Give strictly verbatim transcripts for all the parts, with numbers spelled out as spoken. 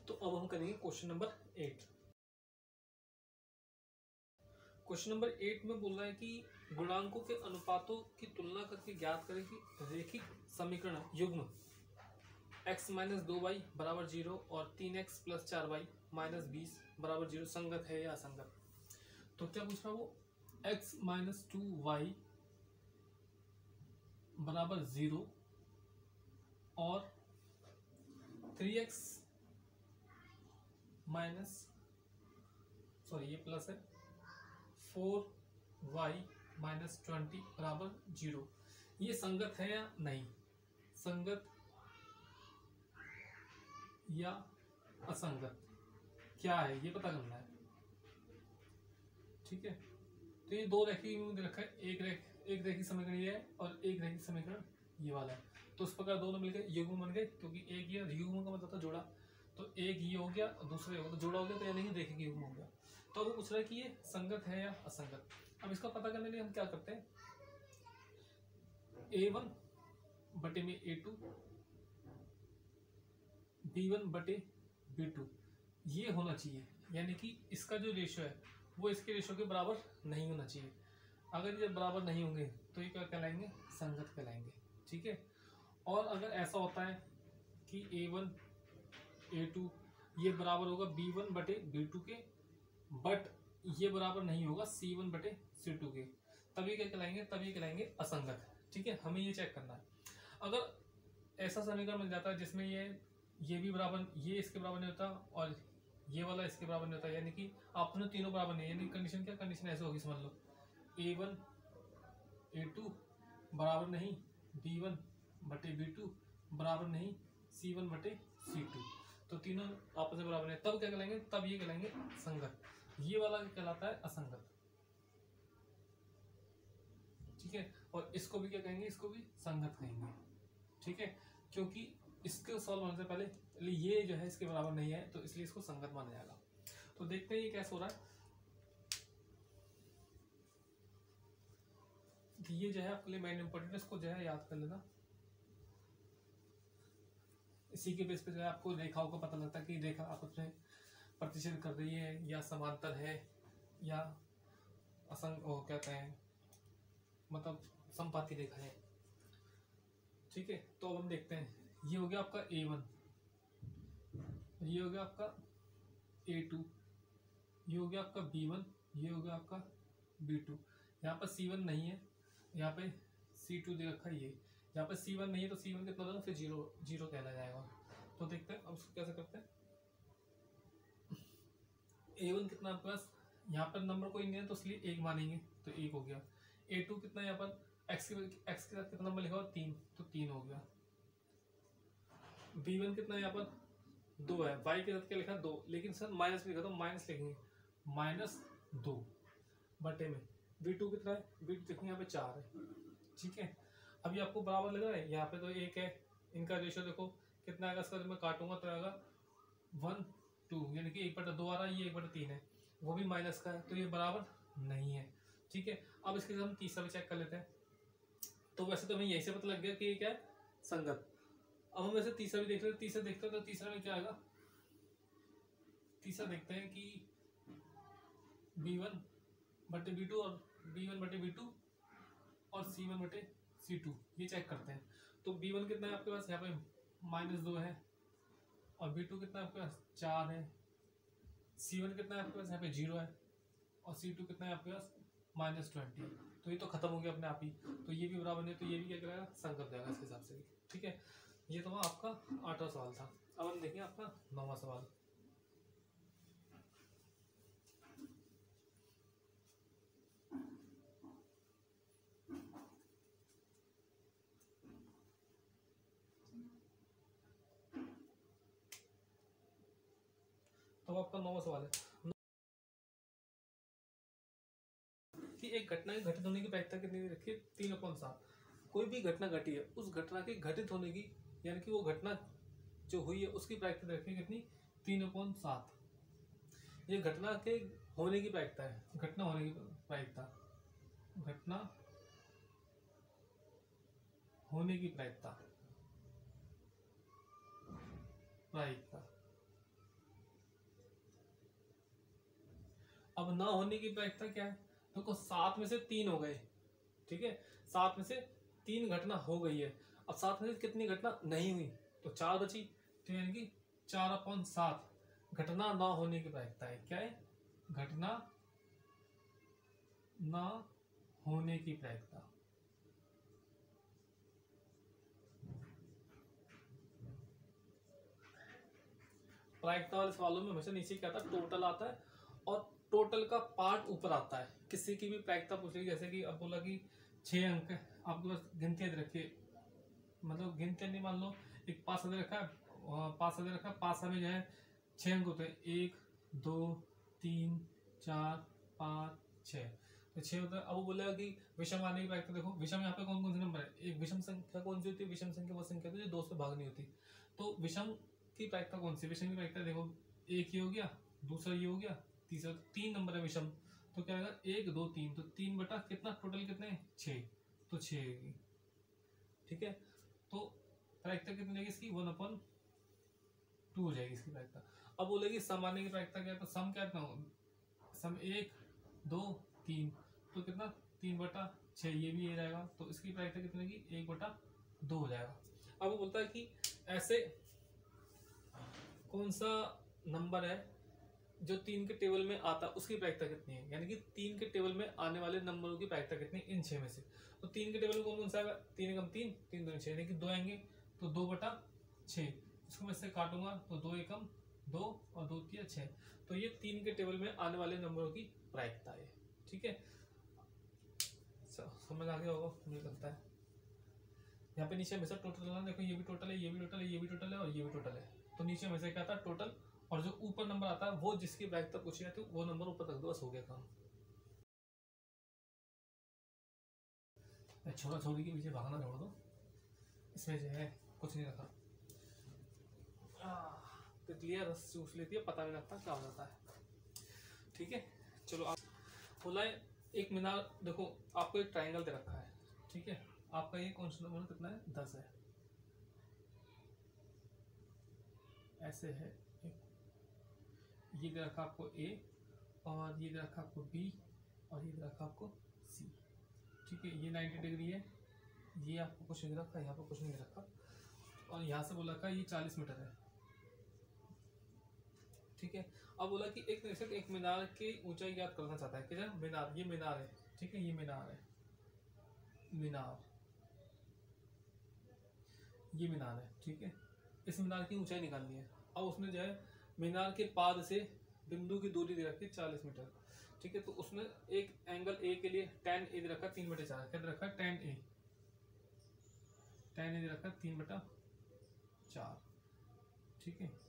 तो अब हम करेंगे question number eight. Question number eight में बोल रहा है कि गुणांकों के अनुपातों की तुलना करके ज्ञात करें कि रेखिक समीकरण युग्म x माइनस दो वाई बराबर जीरो और तीन एक्स प्लस चार वाई माइनस बीस बराबर जीरो संगत है या असंगत। तो क्या पूछ रहा वो x माइनस टू वाई बराबर जीरो और थ्री एक्स माइनस सॉरी ये प्लस है फोर वाई माइनस ट्वेंटी बराबर जीरो, ये संगत है या नहीं, संगत या असंगत क्या है ये पता करना है। ठीक है, तो ये दो रेखिक दे रखा है, एक रेख एक रेखिक समीकरण ये है और एक रेखिक समीकरण ये वाला है। तो उस प्रकार दोनों मिलकर युग्म बन गए, क्योंकि एक ये युग्म का मतलब था जोड़ा, तो एक ये हो गया दूसरे हो तो जोड़ा हो गया, तो या नहीं रेखिक युग्म हो गया। तो वो पूछ रहा है कि ये संगत है या असंगत। अब इसका पता करने के लिए हम क्या करते हैं, ए वन बटे में ए टू बी वन बटे बी टू ये होना चाहिए, यानी कि इसका जो रेशो है वो इसके रेशो के बराबर नहीं होना चाहिए। अगर ये बराबर नहीं होंगे तो ये क्या कहलाएंगे, संगत कहलाएंगे। ठीक है, और अगर ऐसा होता है कि ए वन ए टू ये बराबर होगा बी वन बटे बी टू के, बट ये बराबर नहीं होगा सी वन बटे सी टू के, तभी क्या कहलाएंगे, तभी कहलाएंगे असंगत। ठीक है, हमें ये चेक करना है। अगर ऐसा समीकरण मिल जाता है जिसमें ये ये भी बराबर ये इसके बराबर नहीं होता और ये वाला इसके बराबर नहीं होता, यानी कि आपने तीनों बराबर नहीं, यानी कंडीशन क्या, कंडीशन ऐसे होगी समझ लो, ए वन ए टू बराबर नहीं बी वन बटे बी टू बराबर नहीं सी वन बटे सी टू, तो तीनों आपस में बराबर है, तब क्या कहलाएंगे, तब ये कहलाएंगे संगत। ये वाला कहलाता है असंगत। ठीक है, और इसको भी क्या कहेंगे, इसको भी संगत कहेंगे। ठीक है, क्योंकि इसके सॉल्व होने से पहले ये जो है इसके बराबर नहीं है, तो इसलिए इसको संगत माना जाएगा। तो देखते हैं ये कैसे हो रहा है। ये जो है आपके लिए मेन इंपॉर्टेंट है, इसको जो है याद कर लेना। इसी के बेस पे जो है आपको रेखाओं का पता लगता है कि रेखा आपस में प्रतिच्छेद कर रही है या समांतर है या असंग ओ क्या कहें मतलब समपाती रेखा है। ठीक है, तो अब हम देखते हैं, ये हो गया आपका ए वन, ये हो गया आपका ए टू, ये हो गया आपका बी वन, ये हो गया आपका बी टू। यहाँ पर सी वन नहीं है, यहाँ पे सी टू दे रखा है, ये यहाँ पे सी वन नहीं है तो सी वन कितना होगा, फिर जीरो जीरो कहना जाएगा। तो देखते हैं अब उसको कैसे करते हैं। ए वन कितना आपके पास, यहाँ पर नंबर कोई नहीं है तो इसलिए एक मानेंगे, तो एक हो गया। ए टू कितना यहाँ पर एक्स के एक्स के साथ कितना नंबर लिखा हुआ, तीन, तो तीन हो गया। बी वन कितना यहाँ पर दो है, वाई के साथ क्या लिखा, दो, लेकिन सर माइनस लिखा तो माइनस लिखेंगे, माइनस दो बटे में। बी टू कितना है, बी टू देखेंगे यहाँ पे चार है। ठीक है, अभी आपको बराबर लग रहा है, यहाँ पे तो एक है, इनका रेशियो देखो कितना आएगा, इसका मैं काटूंगा तो आएगा वन टू, यानी कि एक बटा दो आ रहा है, ये एक बटा तीन है, वो भी माइनस का है, तो ये बराबर नहीं है। ठीक है, अब इसके साथ हम तीसरा भी चेक कर लेते हैं। तो वैसे तो हमें यही से पता लग गया कि ये क्या है, संगत। अब हम वैसे तीसरा भी देख रहे हैं, तीसरा देखते हैं तो तीसरा में क्या आएगा, तीसरा देखते हैं कि बी वन बटे बी टू और बी वन बटे बी टू और सी वन बटे सी टू, ये चेक करते हैं। तो बी वन कितना है आपके पास, यहाँ पे माइनस दो है, और बी टू कितना है आपके पास, चार है। सी वन कितना है आपके पास, यहाँ पे जीरो है, और सी टू कितना है आपके पास, माइनस ट्वेंटी। तो ये तो खत्म हो गया अपने आप ही, तो ये भी बराबर नहीं, तो ये भी क्या करेगा, संगत जाएगा इसके हिसाब से भी। ठीक है, ये तो आपका आठवां सवाल था। अब हम देखेंगे आपका नौवां सवाल। तो आपका नौवां सवाल है कि एक घटना के घटित होने की प्रायिकता कितनी दे रखी है, तीन अपॉन सात। कोई भी घटना घटी है, उस घटना के घटित होने की, यानी कि वो घटना जो हुई है उसकी प्रायिकता दे रखी है कितनी, तीन अपॉन सात। ये घटना के होने की प्रायिकता है, घटना होने की प्रायिकता, घटना होने की प्रायिकता प्रायिकता न होने की प्रायिकता क्या है? देखो सात में से तीन हो गए, ठीक है, सात में से तीन घटना हो गई है, अब सात में से कितनी घटना नहीं हुई? तो चार बची, तो यानी कि चार अपॉन सात घटना न होने की प्रायिकता है। क्या है? घटना न होने की प्रायिकता। प्रायिकता वाले सवालों में हमेशा नीचे क्या आता है? टोटल आता है, और टोटल का पार्ट ऊपर आता है। किसी की भी प्रायिकता पूछेगी, जैसे कि अब बोला कि छह अंक है, आपके पास गिनती रखिए, मतलब गिनती नहीं, मान लो एक पास दे रखा है, पास दे रखा है, पास में जो है छह अंक होते हैं, एक दो तीन चार पाँच छः, तो छः होता है। अब वो बोलेगा कि विषम आने की प्रायिकता देखो, विषम यहाँ पे कौन कौन से नंबर है? एक विषम संख्या कौन सी होती है? विषम संख्या वो संख्या होती है जो दो से भाग नहीं होती। तो विषम की प्रायिकता कौन सी? विषम की प्रायिकता देखो, एक ये हो गया, दूसरा ये हो गया, तीसरा, तीन नंबर है विषम, तो क्या आएगा? एक दो तीन, तो तीन बटा कितना, टोटल कितने? छः, तो छः आएगी, ठीक है। तो प्रायिकता कितनी लगेगी इसकी? वन अपॉन टू हो जाएगी इसकी प्रायिकता। अब बोलेगी सम आने की प्रायिकता क्या है? तो सम क्या था? सम एक दो तीन, तो कितना? तीन बटा छः, ये भी ये जाएगा, तो इसकी प्रायिकता कितनी होगी? एक बटा दो हो जाएगा। अब वो बोलता है कि ऐसे कौन सा नंबर है जो तीन के टेबल में आता, उसकी प्रायिकता कितनी है? यानी कि तीन के टेबल में आने वाले नंबरों की प्रायिकता कितनी इन छह में से? तो तीन के टेबल में कौन कौन सा आएगा? तीन एकम तीन, तीन दो छः, यानी कि दो आएंगे, तो दो बटा छः, इसको मैं इससे काटूंगा, तो दो एकम दो और दो तिया छः, तो ये तीन के टेबल में आने वाले नंबरों की प्रायिकता है, ठीक है। समझ आ गया होगा मुझे लगता है। यहाँ पे नीचे हमेशा टोटल लाना, देखो ये भी टोटल है, ये भी टोटल है, ये भी टोटल है और ये भी टोटल है, तो नीचे हमेशा क्या आता है? टोटल, और जो ऊपर नंबर आता है वो जिसकी प्रायिकता पूछी जाती है वो नंबर ऊपर रख दो, बस हो गया काम। छोड़ा छोड़ी के पीछे भागना छोड़ दो, इसमें जो है कुछ नहीं रखा, तितलियां रस चूस लेती है, पता नहीं लगता क्या हो जाता है, ठीक है। चलो आप बोला है एक मीनार, देखो आपको एक ट्राइंगल दे रखा है, ठीक है, आपका ये कौन सा नंबर कितना है? दस है, ऐसे है, ये दे रखा आपको ए, और ये दे रखा आपको बी, और ये दे रखा आपको सी, ठीक है। ये नाइन्टी डिग्री है, ये आपको कुछ नहीं रखा, यहाँ पर कुछ नहीं रखा, और यहाँ से बोला का ये चालीस मीटर है, ठीक है। अब बोला कि एक निरीक्षक एक मीनार की ऊंचाई ज्ञात करना चाहता है, क्या? मीनार, ये मीनार है, ठीक है, ये मीनार है, मीनार, ये मीनार है, ठीक है, इस मीनार की ऊंचाई निकालनी है। अब उसने जो है मीनार के पाद से बिंदु की दूरी दे रखी है चालीस मीटर, ठीक है, तो उसने एक एंगल ए के लिए टेन ए दे रखा, तीन बटे चार, क्या दे रखा? टेन ए, टेन ए दे रखा तीन बटा चार, ठीक है,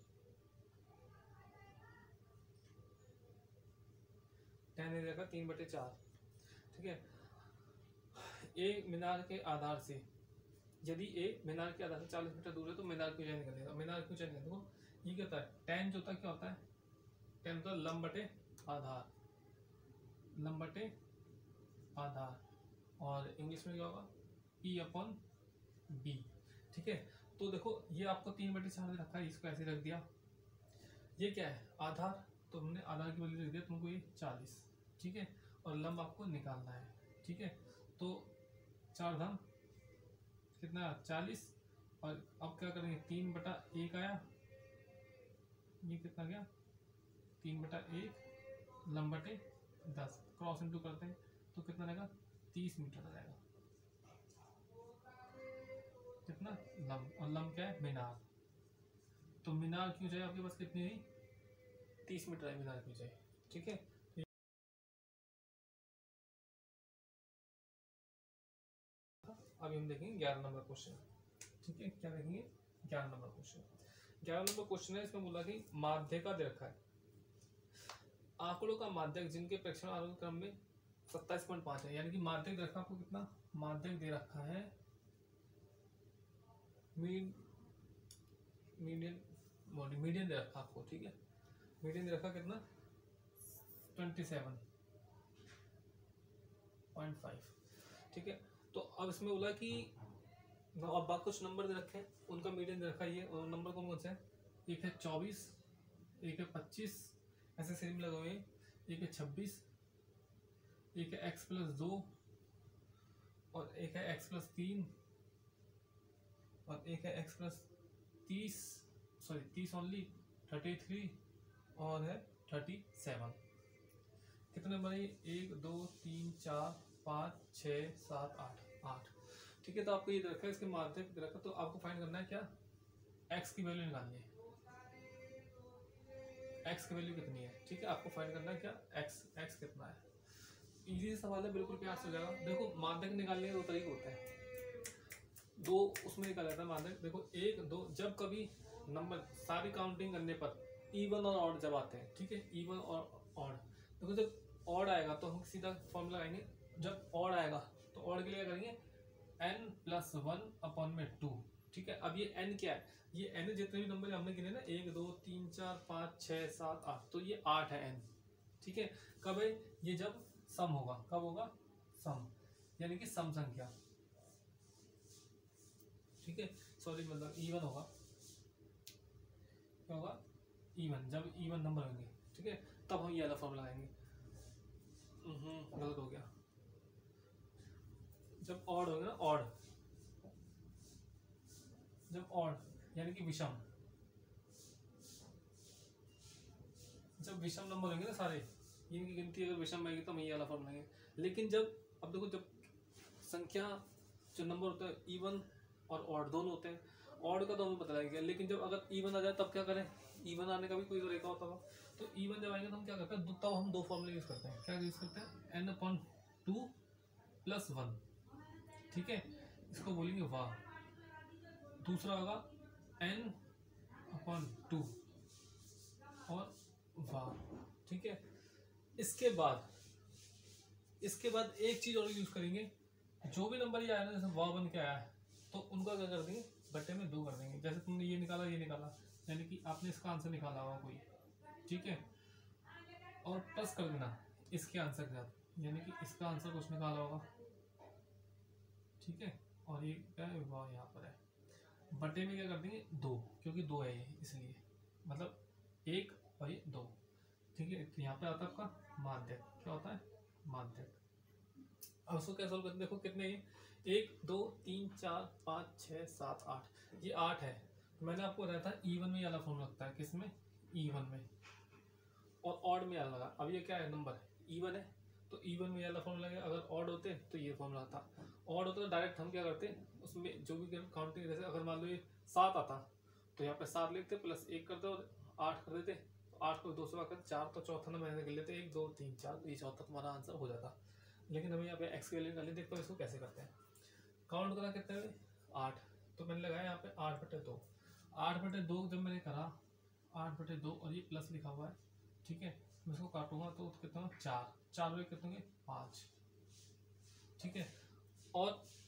टेन ए दे रखा तीन बटे चार, ठीक है। ए मीनार के आधार से, यदि ए मीनार के आधार से चालीस मीटर दूर है तो मीनार की ऊंचाई निकलेगा, मीनार की ऊंचाई निकलेगा, ये क्या होता है? टेन जो होता है क्या होता है? टेन होता है लंब बटे आधार, लंब बटे आधार, और इंग्लिश में क्या होगा? पी अपॉन बी, ठीक है। तो देखो ये आपको तीन बटे चार रखा है, इसको ऐसे रख दिया, ये क्या है? आधार, तो हमने आधार की वैल्यू रख दिया तुमको ये चालीस, ठीक है, और लंब आपको निकालना है, ठीक है। तो चार धाम कितना? चालीस, और अब क्या करेंगे? तीन बटा एक आया, ये कितना गया? तीन बटा एक, लंब बटे दस, क्रॉस इंटू करते हैं तो कितना रहेगा? तीस मीटर आ जाएगा, कितना? लंब, और लंब क्या है? मीनार, तो मीनार की ऊंचाई आपके पास कितनी हुई? तीस मीटर है मीनार की ऊंचाई, ठीक है। अभी हम देखेंगे ग्यारह नंबर क्वेश्चन, ठीक है, क्या देखेंगे? ग्यारह नंबर क्वेश्चन, ग्यारह नंबर क्वेश्चन है, इसमें बोला कि माध्यक दे रखा है, आंकड़ों का माध्यक जिनके प्रेक्षण आरोह क्रम में सत्ताईस पॉइंट पांच है, यानी कि माध्यक दे रखा आपको कितना? माध्यक दे रखा है मीड मीडियन बॉडी, मीडियन दे रखा आपको, ठीक है, मीडियन दे रखा कितना? ट्वेंटी सेवन पॉइंट फाइव, ठीक है। तो अब इसमें बोला कि अब बात कुछ नंबर दे रखे हैं, उनका मीडियन दे रखा है ये, और नंबर कौन कौन से हैं? एक है चौबीस, एक है पच्चीस, ऐसे सीरीज में लगे हुए हैं, एक है छब्बीस, एक है एक्स प्लस दो, और एक है एक्स प्लस तीन, और एक है एक्स प्लस तीस, सॉरी तीस ओनली, थर्टी थ्री, और है थर्टी सेवन। कितने नंबर है? एक दो तीन चार पाँच छः सात आठ, आठ। ठीक है, तो आपको ये रखा है इसके माध्यक रखा, तो आपको फाइंड करना है क्या? एक्स की वैल्यू निकालनी है। एक्स की वैल्यू कितनी है? ठीक है, आपको फाइंड करना है क्या? एक्स, एक्स कितना है? इजी सवाल है, बिल्कुल प्यास हो जाएगा। देखो माध्यक निकालने के दो तरीके होते हैं, दो उसमें निकाला जाता है माध्यक। देखो एक दो, जब कभी नंबर सारी काउंटिंग करने पर इवन और ऑड जब आते हैं, ठीक है, इवन और ऑड। देखो जब ऑड आएगा तो हम सीधा फॉर्मूला लगाएंगे, जब ऑड आएगा तो ऑड के लिए क्या करेंगे? एन प्लस वन अपॉन में टू। ठीक है, अब ये एन क्या है? ये एन जितने भी नंबर हमने गिने ना, एक दो तीन चार पाँच छः सात आठ, तो ये आठ है एन। ठीक है, कब है ये? जब सम होगा। कब होगा? सम, यानी कि सम संख्या। ठीक है, सॉरी मतलब इवन होगा। क्या होगा? इवन, जब इवन नंबर होंगे। ठीक है, तब हम ये वाला फॉर्मूला लगाएंगे। गलत हो गया। जब ऑड होगा ना, ऑड, जब ऑड यानी कि विषम, जब विषम नंबर होंगे ना सारे, इनकी गिनती अगर विषम आएगी तो हम ये वाला फॉर्मूला लगाएंगे। लेकिन जब, अब देखो जब संख्या जो नंबर होता है इवन और ऑड दोनों होते हैं, ऑड का तो हमें पता लगेगा, लेकिन जब अगर इवन आ जाए तब क्या करें? इवन आने का भी कोई तरीका होता होगा, तो इवन जब आएंगे तो हम क्या करते हैं? तब हम दो फॉर्मूले यूज करते हैं। क्या यूज करते हैं? N upon two plus one. ठीक है, इसको बोलेंगे वाह। दूसरा होगा एन अपॉन टू और वाह। ठीक है, इसके बाद इसके बाद एक चीज और यूज करेंगे, जो भी नंबर ये आया ना, जैसे वाह बन के आया है, तो उनका क्या कर देंगे? बट्टे में दो कर देंगे। जैसे तुमने ये निकाला, ये निकाला, यानी कि आपने इसका आंसर निकाला होगा कोई। ठीक है, और प्लस कर देना इसके आंसर के साथ, यानी कि इसका आंसर कुछ निकाला होगा। ठीक है, और ये क्या है? वाह यहाँ पर है। बटे में क्या कर देंगे? दो, क्योंकि दो है ये, इसलिए मतलब एक और ये दो। ठीक है, तो यहाँ पे आता है आपका माध्यक। क्या होता है? माध्यक। अब उसको क्या सोल्व करते हैं? देखो कितने हैं? एक दो तीन चार पाँच छः सात आठ, ये आठ है। तो मैंने आपको बताया था ईवन में वाला फॉर्म लगता है। किसमें? ईवन में। और ऑड में वाला लगा। अब ये क्या है? नंबर ईवन है तो ईवन में वाला फॉर्म लगेगा। अगर ऑड होते तो ये फॉर्मूला था। ऑड होता तो डायरेक्ट हम क्या करते? उसमें जो भी काउंटिंग, जैसे अगर मान लो ये सात आता तो यहाँ पे सात लिखते, प्लस एक करते और आठ कर देते। तो आठ को दो से भाग चार, तो चौथा नंबर ऐसे कर लेते, एक दो तीन चार, ये चौथा तुम्हारा आंसर हो जाता। लेकिन हमें यहाँ पे एक्स की वैल्यू निकालनी। देखो इसको कैसे करते हैं। काउंट करा कितने में? आठ। तो मैंने लगाया यहाँ पे आठ बटे दो। आठ बटे दो जब मैंने करा, आठ बटे दो और ये प्लस लिखा हुआ है। ठीक है, मैं इसको काटूंगा तो कितना हो? चार। चार बजे कितने होंगे? पाँच। ठीक है, और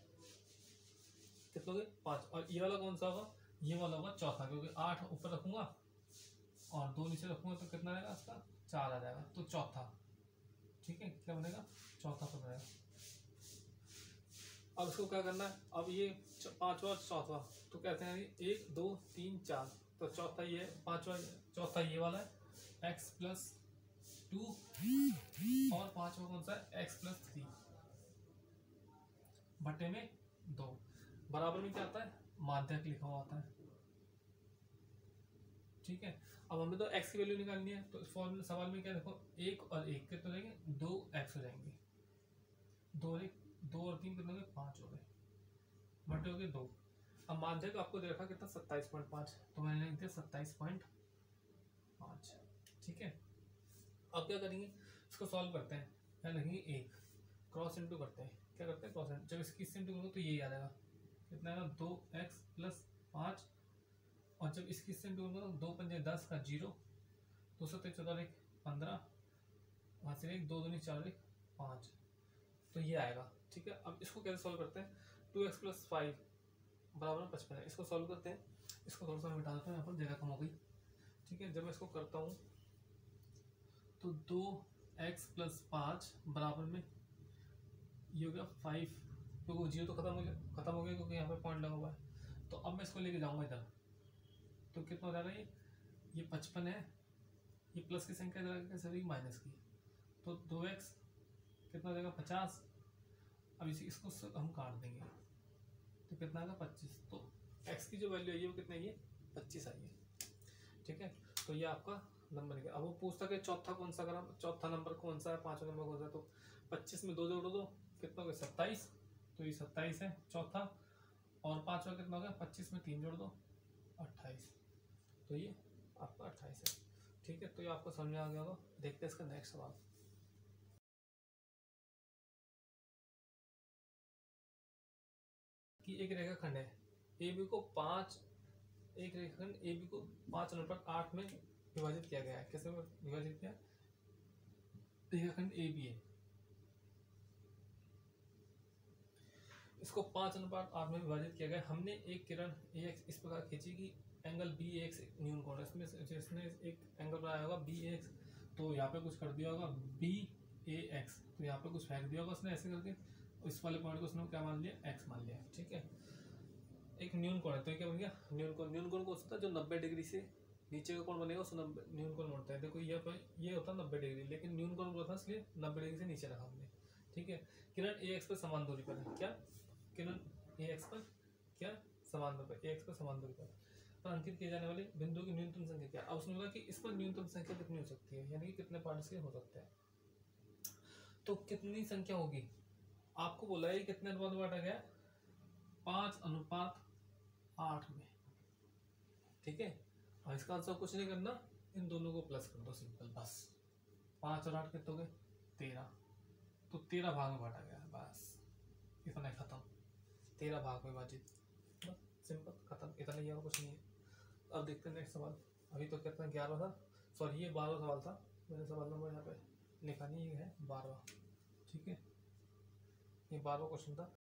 कितने होंगे? पाँच। और ये वाला कौन सा होगा? ये वाला होगा चौथा, क्योंकि आठ ऊपर रखूंगा और दो नीचे रखूंगा तो कितना रहेगा इसका? चार आ जाएगा, तो चौथा। ठीक है, क्या बनेगा? चौथा पद रहेगा। अब इसको क्या करना है? अब ये पांचवा चौथा, तो कहते हैं एक दो तीन चार, तो चौथा ये पांचवा, चौथा ये वाला है एक्स प्लस टू, और पांचवा कौन सा है? एक्स प्लस थ्री बटे में दो। बराबर में क्या आता है? माध्यक लिखा हुआ आता है। ठीक है, अब हमें तो एक्स की वैल्यू निकालनी है, तो फॉर्मूला सवाल में क्या? देखो एक और एक कितने हो जाएंगे? दो एक्स हो जाएंगे। दो और एक, दो और तीन कितने हो गए? पाँच हो गए, बटे हो गए दो। अब माध्यक आपको दे रखा कितना? सत्ताईस पॉइंट पाँच, तो मैंने लिख दिया सत्ताईस पॉइंट पाँच। ठीक है, अब क्या करेंगे? इसको सॉल्व करते हैं। क्या लिखेंगे? एक क्रॉस इंटू करते हैं। क्या करते हैं? Cross into. जब इसकी इंटू करोगे तो यही आ जाएगा। कितना है? दो एक्स प्लस पाँच, और जब इसकी इंटू करोगे तो दो पंजे दस का जीरो, दो सौ तेईस चौदह एक पंद्रह, वहाँ से एक दो दूनी चार एक पाँच, तो ये आएगा। ठीक है, अब इसको कैसे सॉल्व करते हैं? टू एक्स प्लस फाइव बराबर में पचपन है। इसको सॉल्व करते हैं। इसको थोड़ा सा मिटा देता हूँ, यहाँ पर जगह कम हो गई। ठीक है, जब मैं इसको करता हूँ तो दो एक्स प्लस पाँच बराबर में ये हो गया फाइव, क्योंकि जीरो तो खत्म हो गया खत्म हो गया क्योंकि यहाँ पे पॉइंट लगा हुआ है। तो अब मैं इसको लेके जाऊँगा इधर, तो कितना हो जाएगा? ये ये पचपन है, ये प्लस की संख्या इधर सभी माइनस की, तो दो एक्स कितना देगा पचास। अब इसी इसको हम काट देंगे तो कितना आएगा पच्चीस। तो एक्स की जो वैल्यू आई है वो कितनी आई है पच्चीस आई है। ठीक है, तो ये आपका नंबर है। अब वो पूछता कि चौथा कौन सा ग्राम, चौथा नंबर कौन सा है, पांचवा नंबर कौन सा है, तो पच्चीस में दो जोड़ दो कितना हो गया सत्ताईस। तो ये सत्ताईस है चौथा, और पांचवा कितना हो गया पच्चीस में तीन जोड़ दो अट्ठाईस। तो ये आपका अट्ठाईस है। ठीक है, तो ये आपको समझ में आ गया होगा। देखते हैं इसका नेक्स्ट सवाल। कि एक रेखाखंड है ए बी को पांच एक रेखाखंड ए बी को पांच अनुपात आठ में विभाजित किया गया है। कैसे विभाजित किया? रेखाखंड ए बी है, इसको पांच अनुपात आठ में विभाजित किया गया। हमने एक किरण ए एक्स इस प्रकार खींची कि एंगल बी एक्स न्यून कोण है। इसमें जिसने एक एंगल बनाया होगा बी एक्स, तो यहाँ पे कुछ कर दिया होगा बी ए एक्स, तो यहाँ पे कुछ फेंक दिया होगा उसने ऐसे करके, इस वाले पॉइंट को उसने क्या मान लिया एक्स मान लिया। ठीक है, एक न्यून कोण है तो क्या बन गया न्यून कोण। न्यून कोण को होता है जो नब्बे डिग्री से नीचे का कोण बनेगा उसको न्यून कोण बोलते हैं। देखो ये ये होता है नब्बे डिग्री, लेकिन न्यून कोण बोलता है इसलिए नब्बे डिग्री से नीचे रखा हमने। ठीक है, किरण ए एक्स पर समान दूरी पर है। क्या किरण ए एक्स पर क्या समान दूरी पर, ए एक्स पर समान दूरी पर पर अंकित किए जाने वाले बिंदु की न्यूनतम संख्या क्या। अब उसने बोला कि इस पर न्यूनतम संख्या कितनी हो सकती है, यानी कि कितने पार्ट से हो सकते हैं। तो कितनी संख्या होगी आपको बोला है कितने अनुपात में बांटा गया, पांच अनुपात आठ में। ठीक है, और इसका आंसर कुछ नहीं करना, इन दोनों को प्लस कर दो सिंपल बस। पांच और आठ कितने हो गए तेरह, तो तेरह भाग में बांटा गया बस, इतना खत्म। तेरह भाग में विभाजित, सिंपल खत्म, इतना ही और कुछ नहीं है। अब देखते हैं नेक्स्ट सवाल। अभी तो कितना ग्यारह था, सॉरी ये बारहवा सवाल था, मैंने सवाल नंबर यहाँ पे लिखा नहीं है बारहवा। ठीक है, ये बारहवा क्वेश्चन था।